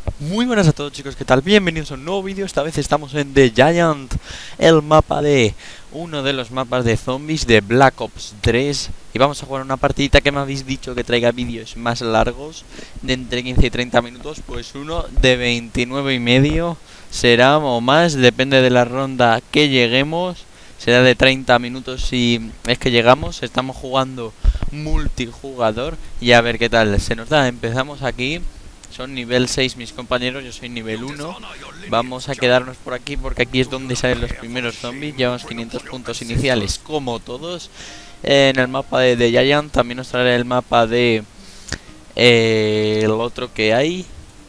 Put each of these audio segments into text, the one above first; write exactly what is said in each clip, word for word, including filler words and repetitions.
Muy buenas a todos, chicos, ¿qué tal? Bienvenidos a un nuevo vídeo. Esta vez estamos en The Giant, el mapa de uno de los mapas de zombies de Black Ops tres. Y vamos a jugar una partidita que me habéis dicho que traiga vídeos más largos, de entre quince y treinta minutos. Pues uno de veintinueve y medio será, o más, depende de la ronda que lleguemos. Será de treinta minutos si es que llegamos. Estamos jugando multijugador y a ver qué tal se nos da. Empezamos aquí. Son nivel seis mis compañeros, yo soy nivel uno. Vamos a quedarnos por aquí porque aquí es donde salen los primeros zombies. Llevamos quinientos puntos iniciales como todos. En el mapa de The Giant también nos traerá el mapa de eh, el otro que hay.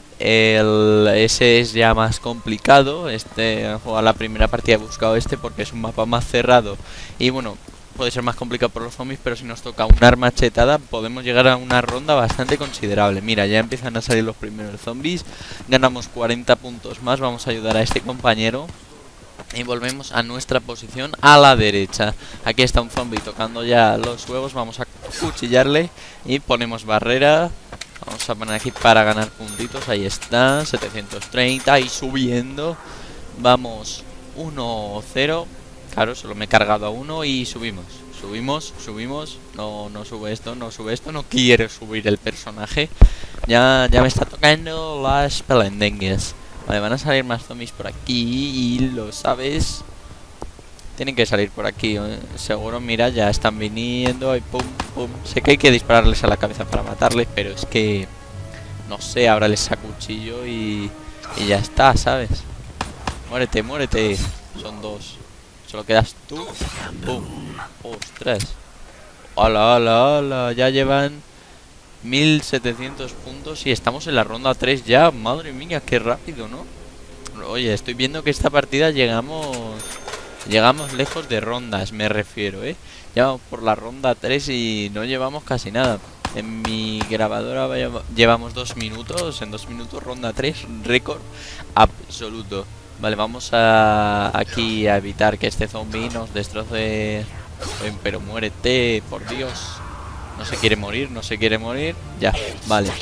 El, ese es ya más complicado. Este, a la primera partida he buscado este porque es un mapa más cerrado. Y bueno, puede ser más complicado por los zombies, pero si nos toca un arma chetada podemos llegar a una ronda bastante considerable. Mira, ya empiezan a salir los primeros zombies. Ganamos cuarenta puntos más. Vamos a ayudar a este compañero y volvemos a nuestra posición a la derecha. Aquí está un zombie tocando ya los huevos. Vamos a cuchillarle y ponemos barrera. Vamos a poner aquí para ganar puntitos. Ahí está, setecientos treinta y subiendo. Vamos uno cero. Claro, solo me he cargado a uno y subimos. Subimos, subimos. No, no sube esto, no sube esto. No quiere subir el personaje. Ya, ya me está tocando las pelendengues. Vale, van a salir más zombies por aquí. Y lo sabes. Tienen que salir por aquí, ¿eh? Seguro, mira, ya están viniendo. Y pum, pum. Sé que hay que dispararles a la cabeza para matarles, pero es que... no sé, ahora les saco cuchillo y... y ya está, ¿sabes? Muérete, muérete. Son dos. Solo quedas tú. ¡Pum! ¡Ostras! ¡Hala, hala, hala! Ya llevan mil setecientos puntos y estamos en la ronda tres ya. Madre mía, qué rápido, ¿no? Oye, estoy viendo que esta partida llegamos... Llegamos lejos de rondas, me refiero, ¿eh? Ya vamos por la ronda tres y no llevamos casi nada. En mi grabadora llevamos dos minutos. En dos minutos, ronda tres, récord absoluto. Vale, vamos a aquí a evitar que este zombie nos destroce. Pero muérete, por Dios. No se quiere morir, no se quiere morir. Ya, vale.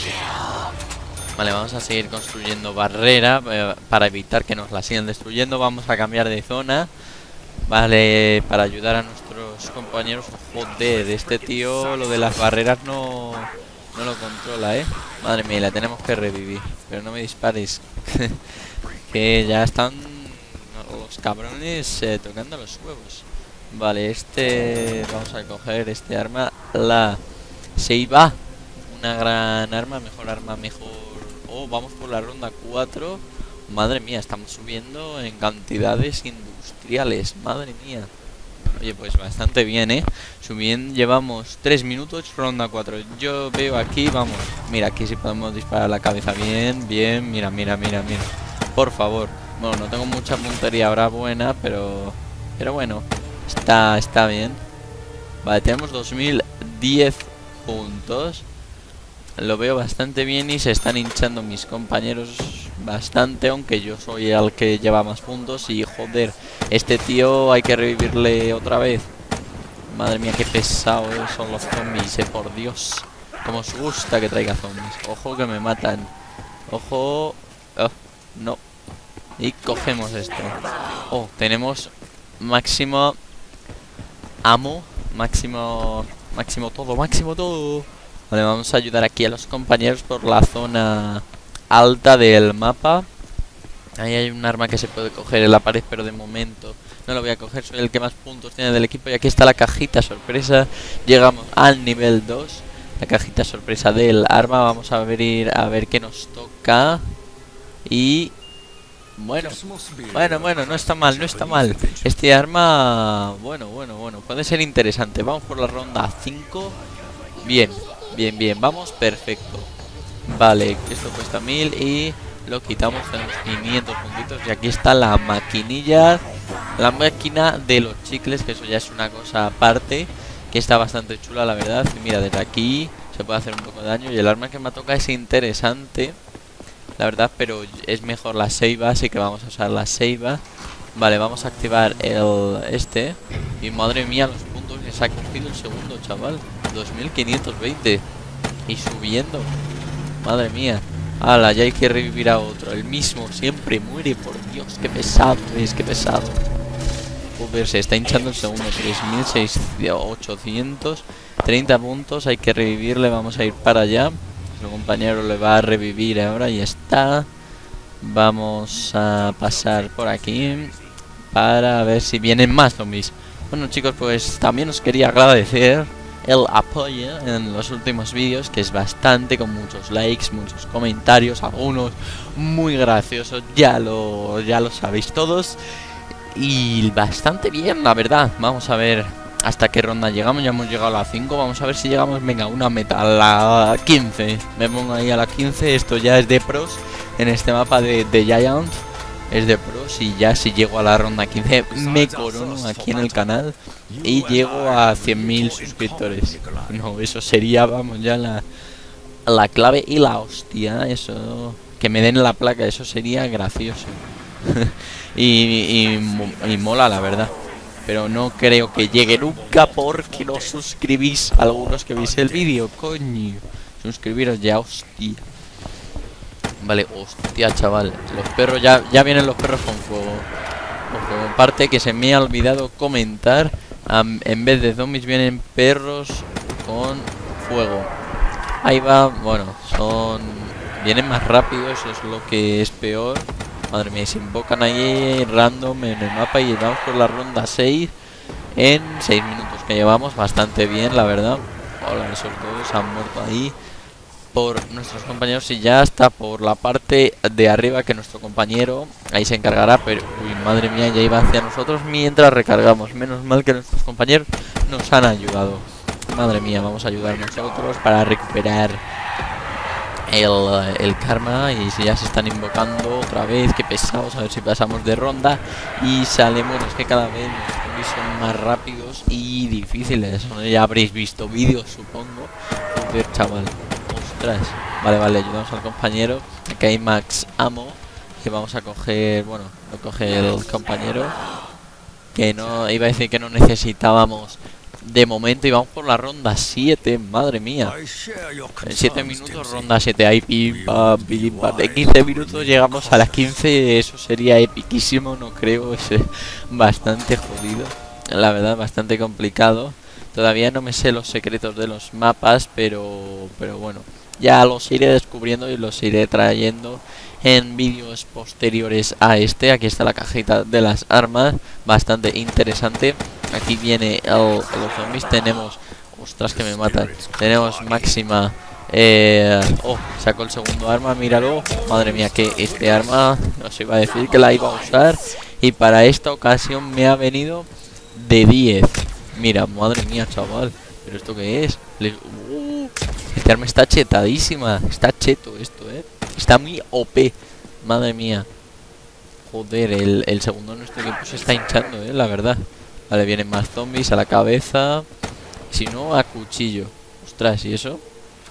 Vale, vamos a seguir construyendo barrera eh, para evitar que nos la sigan destruyendo. Vamos a cambiar de zona. Vale, para ayudar a nuestros compañeros. Joder, este tío lo de las barreras no, no lo controla, ¿eh? Madre mía, la tenemos que revivir. Pero no me dispares. Que ya están los cabrones eh, tocando los huevos. Vale, este... vamos a coger este arma. La Seiba. Una gran arma, mejor arma, mejor... Oh, vamos por la ronda cuatro. Madre mía, estamos subiendo en cantidades industriales. Madre mía. Oye, pues bastante bien, ¿eh? Subiendo, llevamos tres minutos, ronda cuatro. Yo veo aquí, vamos. Mira, aquí sí podemos disparar la cabeza. Bien, bien, mira, mira, mira, mira. Por favor. Bueno, no tengo mucha puntería ahora buena, pero... Pero bueno, está, está bien. Vale, tenemos dos mil diez puntos. Lo veo bastante bien y se están hinchando mis compañeros bastante, aunque yo soy el que lleva más puntos. Y joder, este tío hay que revivirle otra vez. Madre mía, qué pesado son los zombies, eh, por Dios. Como os gusta que traiga zombies. Ojo que me matan. Ojo. Oh, no. Y cogemos esto. Oh, tenemos máximo amo. Máximo. Máximo todo, máximo todo. Vale, vamos a ayudar aquí a los compañeros por la zona alta del mapa. Ahí hay un arma que se puede coger en la pared, pero de momento no lo voy a coger. Soy el que más puntos tiene del equipo. Y aquí está la cajita sorpresa. Llegamos al nivel dos. La cajita sorpresa del arma. Vamos a abrir a ver qué nos toca. Y... Bueno, bueno, bueno, no está mal, no está mal. Este arma... Bueno, bueno, bueno, puede ser interesante. Vamos por la ronda cinco. Bien. Bien, bien, vamos, perfecto. Vale, esto cuesta mil y lo quitamos, tenemos quinientos puntitos. Y aquí está la maquinilla. La máquina de los chicles, que eso ya es una cosa aparte, que está bastante chula, la verdad. Y mira, desde aquí se puede hacer un poco de daño. Y el arma que me toca es interesante, la verdad, pero es mejor la Seiba, así que vamos a usar la Seiba. Vale, vamos a activar el este. Y madre mía, los puntos que se ha cogido el segundo, chaval. dos mil quinientos veinte. Y subiendo. Madre mía. Ala, ya hay que revivir a otro. El mismo siempre muere, por Dios. Qué pesado es, qué pesado. Joder, se está hinchando el segundo. tres mil ochocientos treinta puntos. Hay que revivirle. Vamos a ir para allá. Nuestro compañero le va a revivir ahora. Y está. Vamos a pasar por aquí para ver si vienen más zombies. Bueno, chicos, pues también os quería agradecer el apoyo en los últimos vídeos, que es bastante, con muchos likes, muchos comentarios, algunos muy graciosos, ya lo, ya lo sabéis todos. Y bastante bien, la verdad. Vamos a ver hasta qué ronda llegamos. Ya hemos llegado a la cinco. Vamos a ver si llegamos, venga, una meta, a la quince. Me pongo ahí a la quince. Esto ya es de pros en este mapa de, de Giant. Es de pros y ya si llego a la ronda quince me corono aquí en el canal y llego a cien mil suscriptores. No, eso sería, vamos, ya la, la clave y la hostia. Eso, que me den la placa, eso sería gracioso. y, y, y mola, la verdad. Pero no creo que llegue nunca porque no suscribís algunos que veis el vídeo, coño. Suscribiros ya, hostia. Vale, hostia, chaval. Los perros, ya, ya vienen los perros con fuego. Con fuego. Aparte que se me ha olvidado comentar, um, en vez de zombies vienen perros con fuego. Ahí va, bueno, son... Vienen más rápido, eso es lo que es peor. Madre mía, se invocan ahí random en el mapa y vamos por la ronda seis en seis minutos que llevamos. Bastante bien, la verdad. Hola, esos dos han muerto ahí por nuestros compañeros y ya está por la parte de arriba que nuestro compañero ahí se encargará. Pero, uy, madre mía, ya iba hacia nosotros mientras recargamos. Menos mal que nuestros compañeros nos han ayudado. Madre mía, vamos a ayudar nosotros para recuperar el, el karma. Y si ya se están invocando otra vez, qué pesados. A ver si pasamos de ronda y salimos. Es que cada vez los zombies son más rápidos y difíciles. Ya habréis visto vídeos, supongo. Joder, chaval. Vale, vale, ayudamos al compañero. Aquí hay max ammo que vamos a coger. Bueno, lo coge el compañero. Que no, iba a decir que no necesitábamos de momento. Y vamos por la ronda siete, madre mía. En siete minutos, ronda siete. Ahí pim, pam, pim, pam. En quince minutos llegamos a las quince. Eso sería epiquísimo, no creo. Es bastante jodido, la verdad, bastante complicado. Todavía no me sé los secretos de los mapas, pero, pero bueno, ya los iré descubriendo y los iré trayendo en vídeos posteriores a este. Aquí está la cajita de las armas, bastante interesante. Aquí viene el, los zombies. Tenemos, ostras, que me matan. Tenemos máxima. Eh, oh, saco el segundo arma, míralo. Madre mía, que este arma, os iba a decir que la iba a usar. Y para esta ocasión me ha venido de diez. Mira, madre mía, chaval. ¿Pero esto qué es? Le... Uh, este arma está chetadísima. Está cheto esto, eh. Está muy O P. Madre mía. Joder, el, el segundo de nuestro equipo se está hinchando, eh, la verdad. Vale, vienen más zombies a la cabeza. Si no, a cuchillo. Ostras, ¿y eso?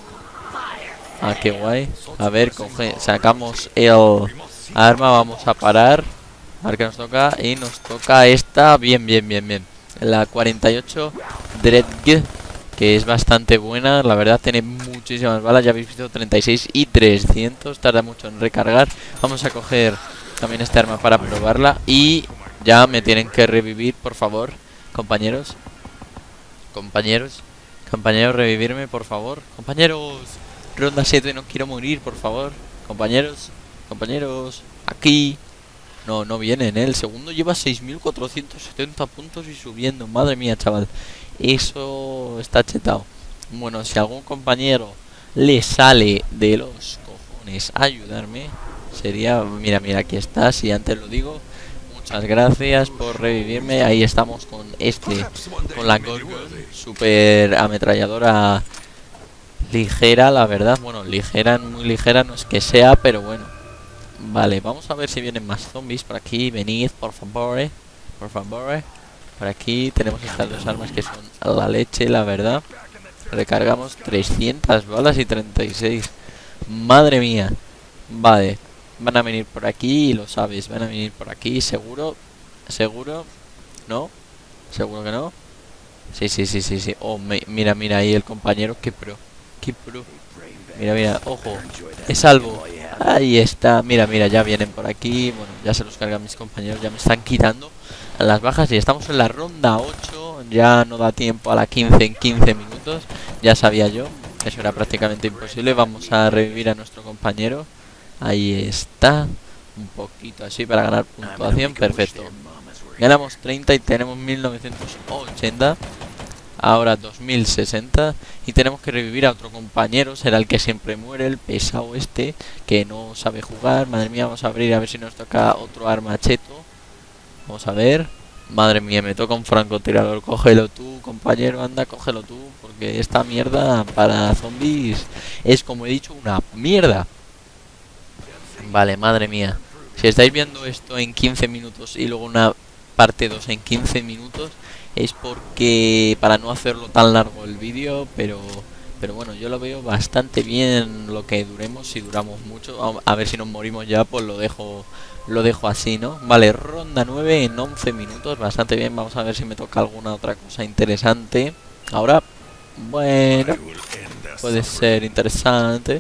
Ah, qué guay. A ver, coge, sacamos el arma. Vamos a parar. A ver qué nos toca. Y nos toca esta. Bien, bien, bien, bien. La cuarenta y ocho Dreadg, que es bastante buena, la verdad. Tiene muchísimas balas, ya habéis visto, treinta y seis y trescientos. Tarda mucho en recargar. Vamos a coger también este arma para probarla. Y ya me tienen que revivir, por favor, compañeros. Compañeros Compañeros, revivirme, por favor. Compañeros, ronda siete, no quiero morir, por favor. Compañeros, compañeros, aquí. No, no vienen, ¿eh? El segundo lleva seis mil cuatrocientos setenta puntos y subiendo. Madre mía, chaval. Eso está chetado. Bueno, si algún compañero le sale de los cojones ayudarme, sería... Mira, mira, aquí está. Si antes lo digo. Muchas gracias por revivirme. Ahí estamos con este, con la Gorgon. Super ametralladora ligera, la verdad. Bueno, ligera, muy ligera no es que sea, pero bueno. Vale, vamos a ver si vienen más zombies por aquí. Venid, por favor, eh. Por favor, eh. Por aquí tenemos estas dos armas que son la leche, la verdad. Recargamos trescientas balas y treinta y seis. Madre mía. Vale, van a venir por aquí, lo sabes. Van a venir por aquí, seguro. Seguro. ¿No? ¿Seguro que no? Sí, sí, sí, sí, sí. Oh, me, mira, mira ahí el compañero. Qué pro. Qué pro. Mira, mira, ojo. Es salvo. Ahí está, mira, mira, ya vienen por aquí. Bueno, ya se los cargan mis compañeros, ya me están quitando las bajas y estamos en la ronda ocho. Ya no da tiempo a la quince en quince minutos. Ya sabía yo, eso era prácticamente imposible. Vamos a revivir a nuestro compañero. Ahí está, un poquito así para ganar puntuación, perfecto. Ganamos treinta y tenemos mil novecientos ochenta. Ahora dos mil sesenta. Y tenemos que revivir a otro compañero. Será el que siempre muere, el pesado este, que no sabe jugar. Madre mía, vamos a abrir a ver si nos toca otro arma cheto. Vamos a ver. Madre mía, me toca un francotirador. Cógelo tú, compañero, anda, cógelo tú. Porque esta mierda para zombies es, como he dicho, una mierda. Vale, madre mía. Si estáis viendo esto en quince minutos y luego una parte dos en quince minutos, es porque para no hacerlo tan largo el vídeo, pero pero bueno, yo lo veo bastante bien lo que duremos. Si duramos mucho, a, a ver si nos morimos ya, pues lo dejo lo dejo así, ¿no? Vale, ronda nueve en once minutos, bastante bien. Vamos a ver si me toca alguna otra cosa interesante. Ahora, bueno, puede ser interesante.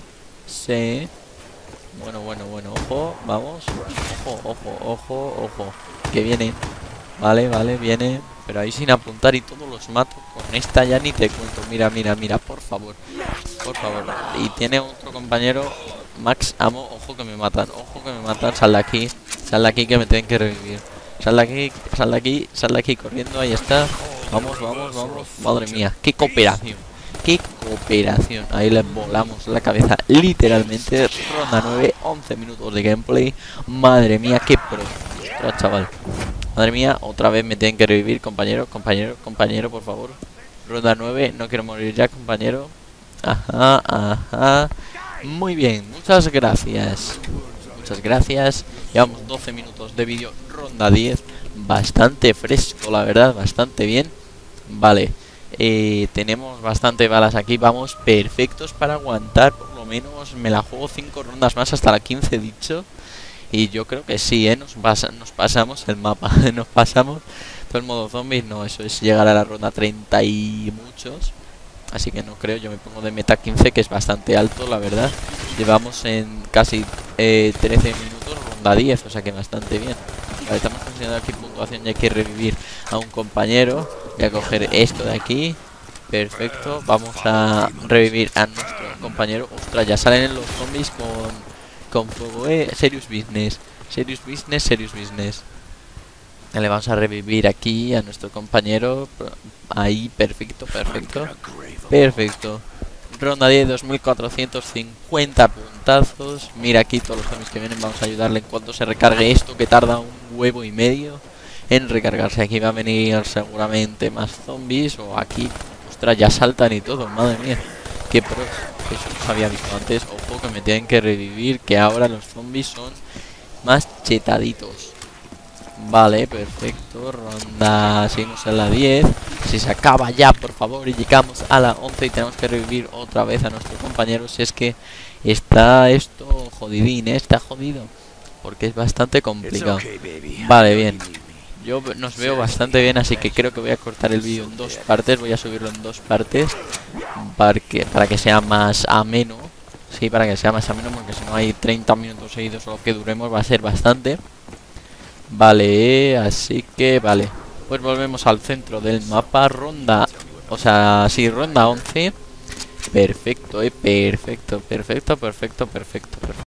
Sí. Bueno, bueno, bueno, ojo, vamos. Ojo, ojo, ojo, ojo. Que viene. Vale, vale, viene. Pero ahí sin apuntar y todos los mato. Con esta ya ni te cuento. Mira, mira, mira, por favor. Por favor. Y tiene otro compañero. Max Amo. Ojo que me matan. Ojo que me matan. Sal de aquí. Sal de aquí que me tienen que revivir. Sal de aquí, sal de aquí, sal de aquí corriendo. Ahí está. Vamos, vamos, vamos. Madre mía. Qué cooperación. Qué cooperación. Ahí les volamos la cabeza. Literalmente. Ronda nueve. once minutos de gameplay. Madre mía. Qué pro. Ostras, chaval. Madre mía, otra vez me tienen que revivir, compañero, compañero, compañero, por favor. Ronda nueve, no quiero morir ya, compañero. Ajá, ajá. Muy bien, muchas gracias. Muchas gracias. Llevamos doce minutos de vídeo, ronda diez. Bastante fresco, la verdad, bastante bien. Vale, eh, tenemos bastante balas aquí. Vamos perfectos para aguantar, por lo menos me la juego cinco rondas más hasta la quince, dicho. Y yo creo que sí, ¿eh? Nos, pasa, nos pasamos el mapa. Nos pasamos todo el modo zombies. No, eso es llegar a la ronda treinta y muchos. Así que no creo, yo me pongo de meta quince, que es bastante alto, la verdad. Llevamos en casi eh, trece minutos, ronda diez, o sea que bastante bien. Vale, estamos consiguiendo aquí puntuación y hay que revivir a un compañero. Voy a coger esto de aquí. Perfecto, vamos a revivir a nuestro compañero. Ostras, ya salen los zombies con... con fuego, eh, serious business, serious business, serious business. Le vamos a revivir aquí a nuestro compañero. Ahí, perfecto, perfecto. Perfecto. Ronda diez, dos mil cuatrocientos cincuenta puntazos. Mira aquí todos los zombies que vienen. Vamos a ayudarle en cuanto se recargue esto, que tarda un huevo y medio en recargarse. Aquí va a venir seguramente más zombies. O aquí, ostras, ya saltan y todo, madre mía. Qué pros. Eso no había visto antes. Ojo que me tienen que revivir, que ahora los zombies son más chetaditos. Vale, perfecto. Ronda, seguimos en la diez. Si se acaba ya, por favor. Y llegamos a la once y tenemos que revivir otra vez a nuestro compañero. Si es que está esto jodidín, ¿eh? Está jodido, porque es bastante complicado. Vale, bien. Yo nos veo bastante bien, así que creo que voy a cortar el vídeo en dos partes. Voy a subirlo en dos partes para que, para que sea más ameno. Sí, para que sea más ameno, porque si no hay treinta minutos seguidos o lo que duremos va a ser bastante. Vale, así que vale. Pues volvemos al centro del mapa. Ronda, o sea, sí, ronda once. Perfecto, eh, perfecto, perfecto, perfecto, perfecto, perfecto.